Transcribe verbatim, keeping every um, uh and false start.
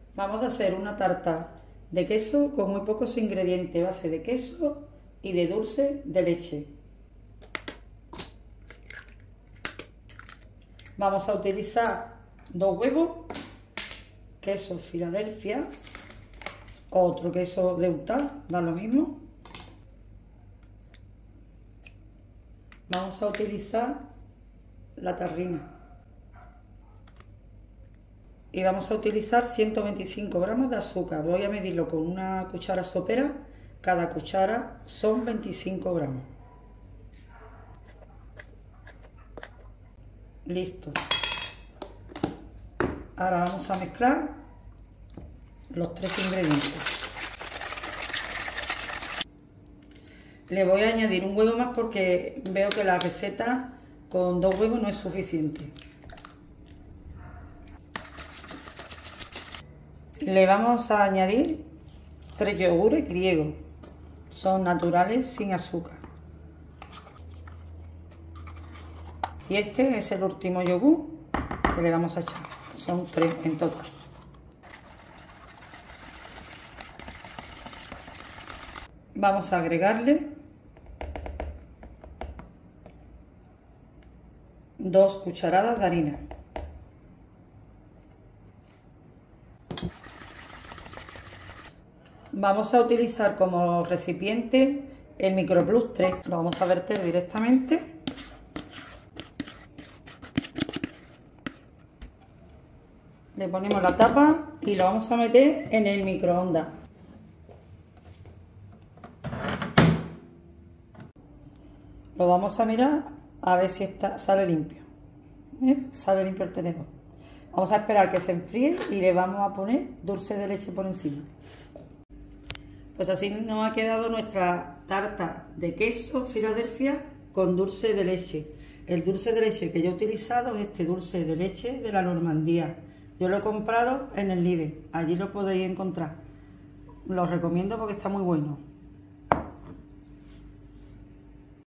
Vamos a hacer una tarta de queso con muy pocos ingredientes, base de queso y de dulce de leche. Vamos a utilizar dos huevos, queso Filadelfia, otro queso de untar, da lo mismo. Vamos a utilizar la tarrina. Y vamos a utilizar ciento veinticinco gramos de azúcar. Voy a medirlo con una cuchara sopera. Cada cuchara son veinticinco gramos. Listo. Ahora vamos a mezclar los tres ingredientes. Le voy a añadir un huevo más porque veo que la receta con dos huevos no es suficiente. Le vamos a añadir tres yogures griegos. Son naturales, sin azúcar. Y este es el último yogur que le vamos a echar. Son tres en total. Vamos a agregarle dos cucharadas de harina. Vamos a utilizar como recipiente el Microplus tres. Lo vamos a verter directamente. Le ponemos la tapa y lo vamos a meter en el microondas. Lo vamos a mirar a ver si está, sale limpio. ¿Eh? Sale limpio el tenedor. Vamos a esperar que se enfríe y le vamos a poner dulce de leche por encima. Pues así nos ha quedado nuestra tarta de queso Filadelfia con dulce de leche. El dulce de leche que yo he utilizado es este dulce de leche de la Normandía. Yo lo he comprado en el Lidl, allí lo podéis encontrar. Lo recomiendo porque está muy bueno.